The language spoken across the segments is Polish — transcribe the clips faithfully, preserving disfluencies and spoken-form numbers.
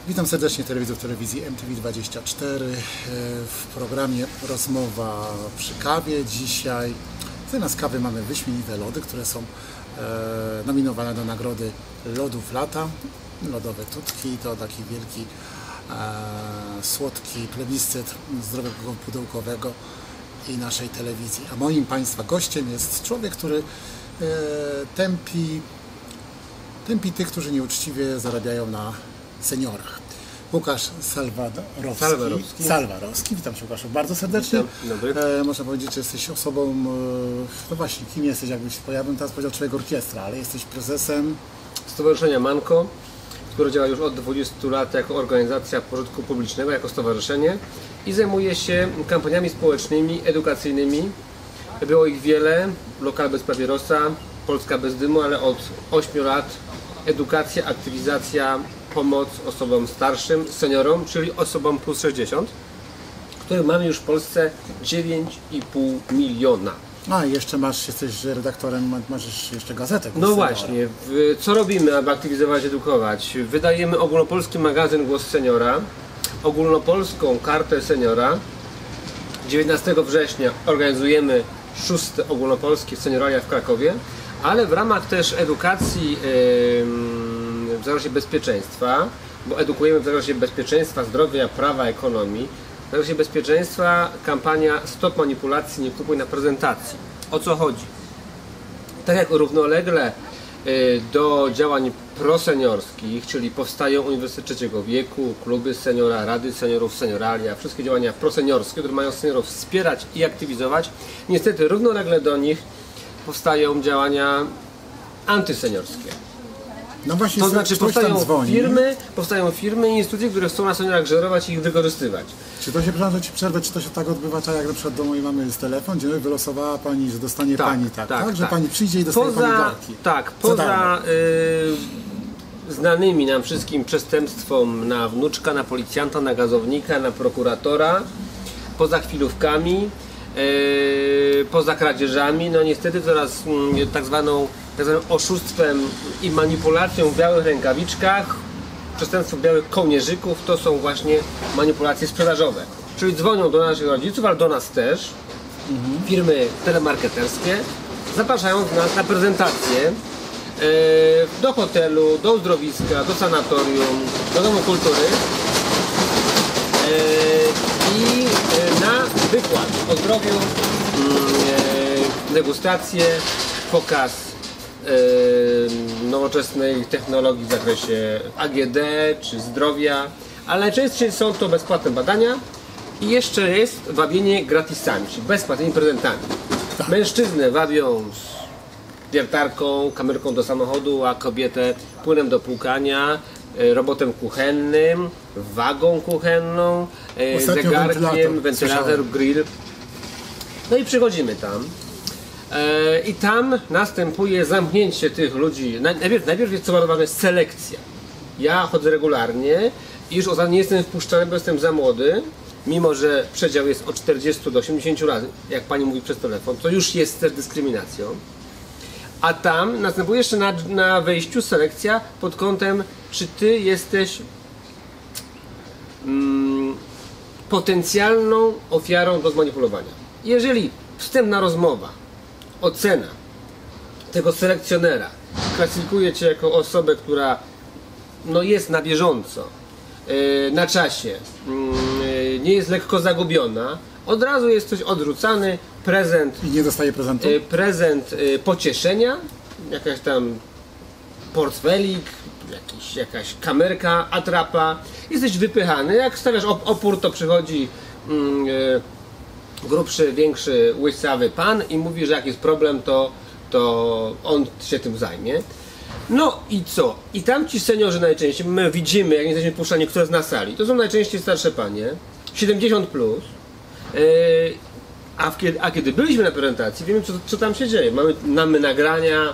Witam serdecznie telewizów telewizji M T V dwadzieścia cztery w programie Rozmowa przy kawie. Dzisiaj zamiast kawy mamy wyśmienite lody, które są e, nominowane do nagrody Lodów Lata. Lodowe tutki to taki wielki e, słodki plebiscyt zdrowego pudełkowego i naszej telewizji. A moim Państwa gościem jest człowiek, który e, tępi, tępi tych, którzy nieuczciwie zarabiają na seniorach. Łukasz Salwarowski. Salwarowski. Salwarowski. Witam Cię, Łukaszu, bardzo serdecznie. E, można powiedzieć, że jesteś osobą, e, no właśnie, kim jesteś, jakbyś pojawił teraz powiedział człowiek orkiestra, ale jesteś prezesem Stowarzyszenia Manko, które działa już od dwudziestu lat jako organizacja pożytku publicznego, jako stowarzyszenie i zajmuje się kampaniami społecznymi, edukacyjnymi. Było ich wiele, Lokal bez papierosa, Polska bez dymu, ale od ośmiu lat edukacja, aktywizacja, pomoc osobom starszym, seniorom, czyli osobom plus sześćdziesiąt, których mamy już w Polsce dziewięć i pół miliona. A, jeszcze masz, jesteś redaktorem, masz jeszcze gazetę. No właśnie, w, co robimy, aby aktywizować, edukować? Wydajemy ogólnopolski magazyn Głos Seniora, ogólnopolską kartę seniora. dziewiętnastego września organizujemy szóste ogólnopolskie senioralia w Krakowie, ale w ramach też edukacji yy, w zakresie bezpieczeństwa, bo edukujemy w zakresie bezpieczeństwa, zdrowia, prawa, ekonomii. W zakresie bezpieczeństwa kampania Stop Manipulacji, nie kupuj na prezentacji. O co chodzi? Tak jak równolegle y, do działań proseniorskich, czyli powstają Uniwersytety Trzeciego Wieku, kluby seniora, rady seniorów, senioralia, wszystkie działania proseniorskie, które mają seniorów wspierać i aktywizować, niestety równolegle do nich powstają działania antyseniorskie. No właśnie, to znaczy powstają firmy, powstają firmy i instytucje, które chcą na seniorach żerować i ich wykorzystywać. Czy to się, przepraszam, że Ci przerwę, czy to się tak odbywa, tak jak na przykład do mojej mamy jest telefon, gdzie wylosowała Pani, że dostanie tak, Pani tak, tak, tak, że tak. Pani przyjdzie i dostanie poza, Pani darki. Tak, poza y, znanymi nam wszystkim przestępstwom na wnuczka, na policjanta, na gazownika, na prokuratora, poza chwilówkami, y, poza kradzieżami, no niestety coraz y, tak zwaną tak zwanym oszustwem i manipulacją w białych rękawiczkach, przestępstwo białych kołnierzyków, to są właśnie manipulacje sprzedażowe. Czyli dzwonią do naszych rodziców, ale do nas też, mhm. firmy telemarketerskie, zapraszając nas na prezentację e, do hotelu, do uzdrowiska, do sanatorium, do domu kultury e, i e, na wykład o zdrowiu, e, degustację, pokaz nowoczesnej technologii w zakresie A G D czy zdrowia, ale najczęściej są to bezpłatne badania i jeszcze jest wabienie gratisami, czyli bezpłatnymi prezentami. Tak. Mężczyznę wabią z wiertarką, kamerką do samochodu, a kobietę płynem do płukania, robotem kuchennym, wagą kuchenną, ostatnio zegarkiem, wentylator, wentylator grill. No i przychodzimy tam. I tam następuje zamknięcie tych ludzi. Najpierw, najpierw jest co bardzo ważne, selekcja. Ja chodzę regularnie i już ostatnio nie jestem wpuszczany, bo jestem za młody, mimo że przedział jest od czterdziestu do osiemdziesięciu razy, jak pani mówi przez telefon, to już jest też dyskryminacją. A tam następuje jeszcze na, na wejściu selekcja pod kątem, czy ty jesteś mm, potencjalną ofiarą do zmanipulowania. Jeżeli wstępna rozmowa, ocena tego selekcjonera klasyfikuje cię jako osobę, która no, jest na bieżąco, yy, na czasie, yy, nie jest lekko zagubiona, od razu jesteś odrzucany, prezent i nie dostaje prezentu? Yy, prezent yy, pocieszenia, jakaś tam portfelik, jakiś, jakaś kamerka, atrapa, jesteś wypychany, jak stawiasz op opór, to przychodzi yy, grubszy, większy, łysawy pan i mówi, że jak jest problem, to, to on się tym zajmie. No i co? I tam ci seniorzy najczęściej, my widzimy, jak jesteśmy puszczani, które z na sali, to są najczęściej starsze panie, siedemdziesiąt plus, yy, a, w, a kiedy byliśmy na prezentacji, wiemy, co, co tam się dzieje. Mamy, mamy nagrania.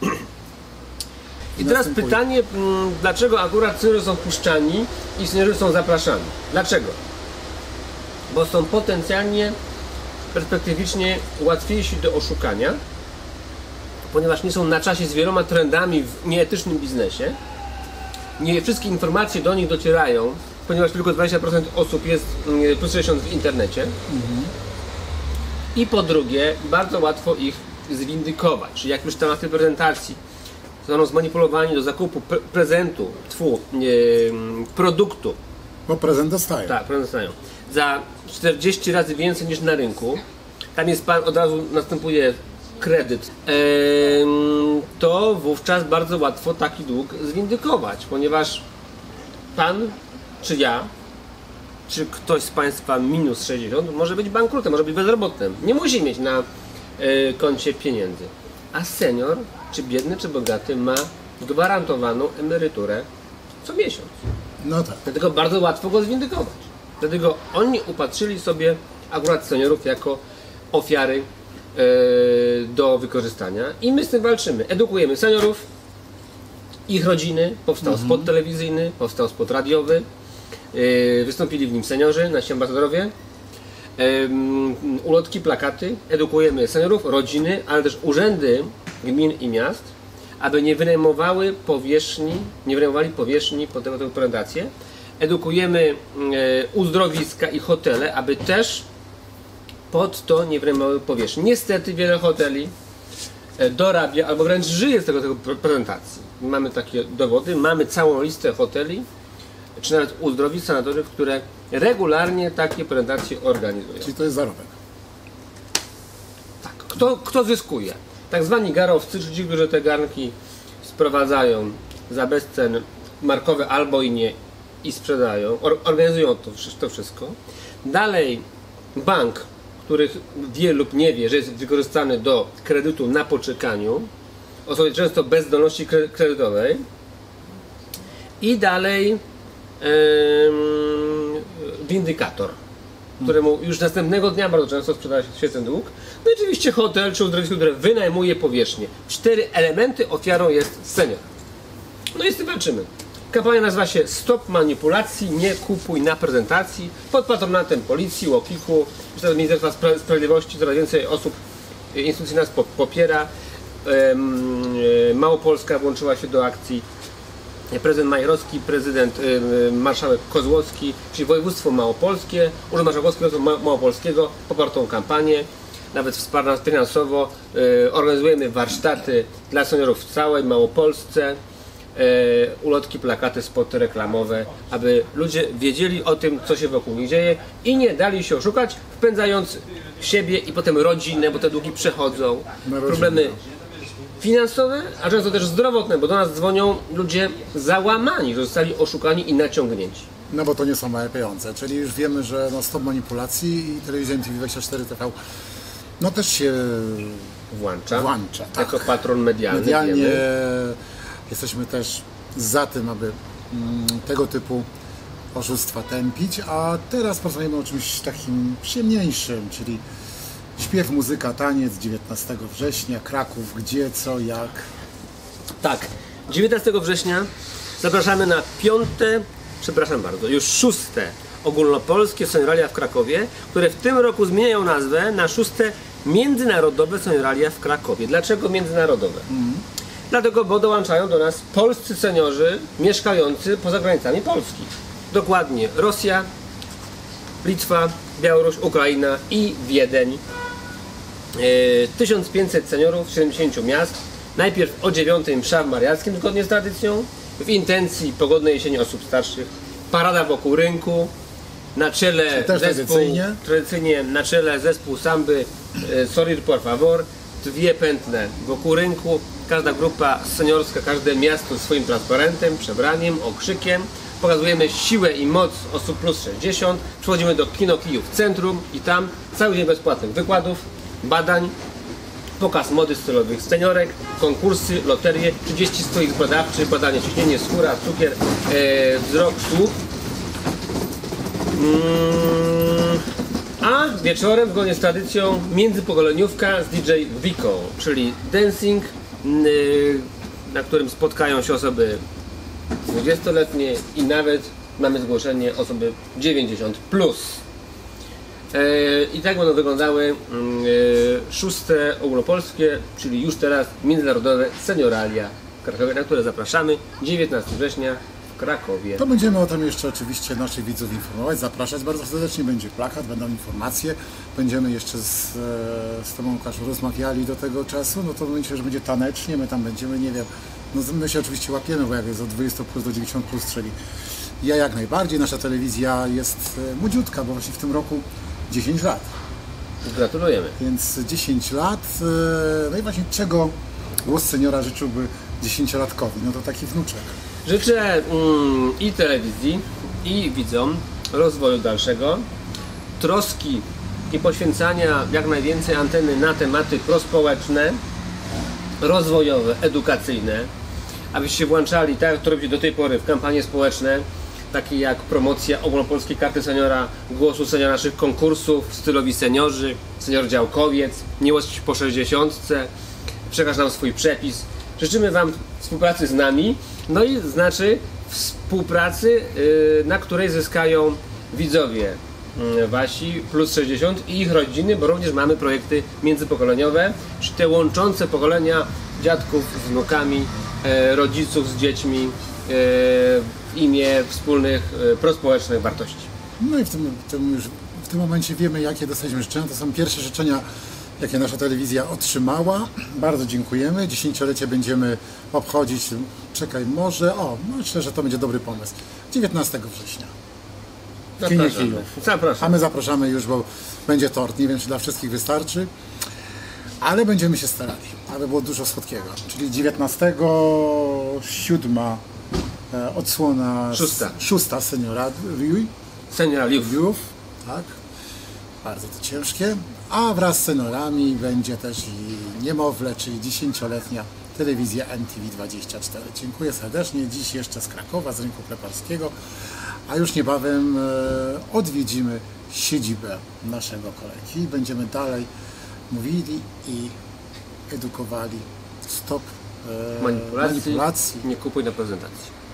I teraz pytanie, dlaczego akurat seniorzy są puszczani i seniorzy są zapraszani? Dlaczego? Bo są potencjalnie, perspektywicznie łatwiejsi do oszukania, ponieważ nie są na czasie z wieloma trendami w nieetycznym biznesie nie wszystkie informacje do nich docierają, ponieważ tylko dwadzieścia procent osób jest plus sześćdziesiąt w internecie. Mhm. I po drugie, bardzo łatwo ich zwindykować. Czyli jak już tematy prezentacji zostaną zmanipulowani do zakupu pre prezentu, tfu, yy, produktu. Bo prezent dostają. Tak, prezent dostają. Za czterdzieści razy więcej niż na rynku. Tam jest pan, od razu następuje kredyt. Yy, to wówczas bardzo łatwo taki dług zwindykować, ponieważ pan czy ja, czy ktoś z Państwa minus sześćdziesiąt może być bankrutem, może być bezrobotnym. Nie musi mieć na y, koncie pieniędzy. A senior, czy biedny, czy bogaty, ma gwarantowaną emeryturę co miesiąc. No tak. Dlatego bardzo łatwo go zwindykować. Dlatego oni upatrzyli sobie akurat seniorów jako ofiary y, do wykorzystania. I my z tym walczymy. Edukujemy seniorów, ich rodziny. Powstał mhm. spot telewizyjny, powstał spot radiowy. Wystąpili w nim seniorzy, nasi ambasadorowie, ulotki, plakaty, edukujemy seniorów, rodziny, ale też urzędy gmin i miast, aby nie wynajmowały powierzchni, nie wynajmowali powierzchni pod tego typu prezentację. Edukujemy uzdrowiska i hotele, aby też pod to nie wynajmowały powierzchni. Niestety wiele hoteli dorabia albo wręcz żyje z tego typu prezentacji. Mamy takie dowody, mamy całą listę hoteli, czy nawet uzdrowisk, sanatoriów, które regularnie takie prezentacje organizują. Czyli to jest zarobek. Tak. Kto, kto zyskuje? Tak zwani garowcy, czyli ci, którzy te garnki sprowadzają za bezcen markowe albo i nie i sprzedają, or, organizują to, to wszystko. Dalej bank, który wie lub nie wie, że jest wykorzystany do kredytu na poczekaniu, osoby często bez zdolności kredytowej. I dalej windykator, któremu już następnego dnia bardzo często sprzedaje się świetny dług. No i oczywiście hotel czy uzdrowisko, które wynajmuje powierzchnię. Cztery elementy, ofiarą jest senior. No i z tym walczymy. Kampania nazywa się Stop manipulacji, nie kupuj na prezentacji. Pod patronatem policji, łokiku, Ministerstwa Sprawiedliwości. Coraz więcej osób, instytucji nas popiera. Małopolska włączyła się do akcji. Prezydent Majrowski, prezydent y, marszałek Kozłowski, czyli województwo małopolskie, Urząd Marszałkowskiego Małopolskiego poparł tą kampanię, nawet wsparł nas finansowo. Y, organizujemy warsztaty dla seniorów w całej Małopolsce, y, ulotki, plakaty, spoty reklamowe, aby ludzie wiedzieli o tym, co się wokół nich dzieje i nie dali się oszukać, wpędzając siebie i potem rodzinę, bo te długi przechodzą, problemy finansowe, a często też zdrowotne, bo do nas dzwonią ludzie załamani, że zostali oszukani i naciągnięci. No bo to nie są małe pieniądze, czyli już wiemy, że no stop manipulacji i telewizja M T V dwadzieścia cztery T V no też się włącza, włącza tak. Jako patron medialny. Medialnie wiemy. Jesteśmy też za tym, aby mm, tego typu oszustwa tępić, a teraz porozmawiamy o czymś takim przyjemniejszym, czyli śpiew, muzyka, taniec, dziewiętnastego września, Kraków, gdzie, co, jak. Tak, dziewiętnastego września zapraszamy na piąte, przepraszam bardzo, już szóste ogólnopolskie senioralia w Krakowie, które w tym roku zmieniają nazwę na szóste międzynarodowe senioralia w Krakowie. Dlaczego międzynarodowe? Mm. Dlatego, bo dołączają do nas polscy seniorzy mieszkający poza granicami Polski. Dokładnie Rosja, Litwa, Białoruś, Ukraina i Wiedeń. tysiąc pięćset seniorów z siedemdziesięciu miast. Najpierw o dziewiątej msza w Mariackim, zgodnie z tradycją. W intencji pogodnej jesieni osób starszych. Parada wokół rynku. Na czele też zespół, tradycyjnie. tradycyjnie na czele zespół samby Sorir por favor. Dwie pętle wokół rynku. Każda grupa seniorska, każde miasto swoim transparentem, przebraniem, okrzykiem. Pokazujemy siłę i moc osób plus sześćdziesiąt. Przechodzimy do Kino Kijów w centrum i tam cały dzień bezpłatnych wykładów, badań, pokaz mody stylowych seniorek, konkursy, loterie, trzydzieści stoisk badawczy, badanie ciśnienie, skóra, cukier, e, wzrok, słuch. Mm, a wieczorem, zgodnie z tradycją, międzypokoleniówka z D J Vico, czyli dancing, y, na którym spotkają się osoby dwudziestoletnie i nawet mamy zgłoszenie osoby dziewięćdziesiąt plus. E, I tak będą wyglądały e, szóste ogólnopolskie, czyli już teraz międzynarodowe senioralia w Krakowie, na które zapraszamy dziewiętnastego września Krakowie. To będziemy o tym jeszcze oczywiście naszych widzów informować, zapraszać bardzo serdecznie, będzie plakat, będą informacje, będziemy jeszcze z, z Tobą, Łukaszu, rozmawiali do tego czasu, no to myślę, że będzie tanecznie, my tam będziemy, nie wiem, no my się oczywiście łapiemy, bo jak jest od dwudziestu plus do dziewięćdziesięciu plus, czyli ja jak najbardziej, nasza telewizja jest młodziutka, bo właśnie w tym roku dziesięć lat. Gratulujemy. Więc dziesięć lat, no i właśnie czego głos seniora życzyłby dziesięciolatkowi, no to taki wnuczek. Życzę mm, i telewizji, i widzom rozwoju dalszego, troski i poświęcania jak najwięcej anteny na tematy prospołeczne, rozwojowe, edukacyjne, abyście się włączali, tak jak to robicie do tej pory, w kampanie społeczne, takie jak promocja ogólnopolskiej karty seniora, głosu seniora, naszych konkursów, stylowi seniorzy, senior działkowiec, miłość po sześćdziesiątce, przekaż nam swój przepis. Życzymy Wam współpracy z nami, no i znaczy współpracy, na której zyskają widzowie Wasi plus sześćdziesiąt i ich rodziny, bo również mamy projekty międzypokoleniowe, czyli te łączące pokolenia dziadków z wnukami, rodziców z dziećmi w imię wspólnych prospołecznych wartości. No i w tym, w tym już w tym momencie wiemy, jakie dostaliśmy życzenia. To są pierwsze życzenia, jakie nasza telewizja otrzymała. Bardzo dziękujemy. Dziesięciolecie będziemy obchodzić, czekaj, może, o, myślę, że to będzie dobry pomysł, dziewiętnastego września. W kinie Kijów. Zapraszam. A my zapraszamy już, bo będzie tort. Nie wiem, czy dla wszystkich wystarczy, ale będziemy się starali, aby było dużo słodkiego. Czyli dziewiętnastego siódma e, odsłona Szósta. szósta seniora Riuj. Seniora Liów. Liów, tak. Bardzo to ciężkie. A wraz z seniorami będzie też i niemowlę, czyli dziesięcioletnia telewizja M T V dwadzieścia cztery. Dziękuję serdecznie. Dziś jeszcze z Krakowa, z rynku preparskiego, a już niebawem e, odwiedzimy siedzibę naszego kolegi. Będziemy dalej mówili i edukowali. Stop e, Manipulacji. manipulacji. Nie kupuj na prezentacji.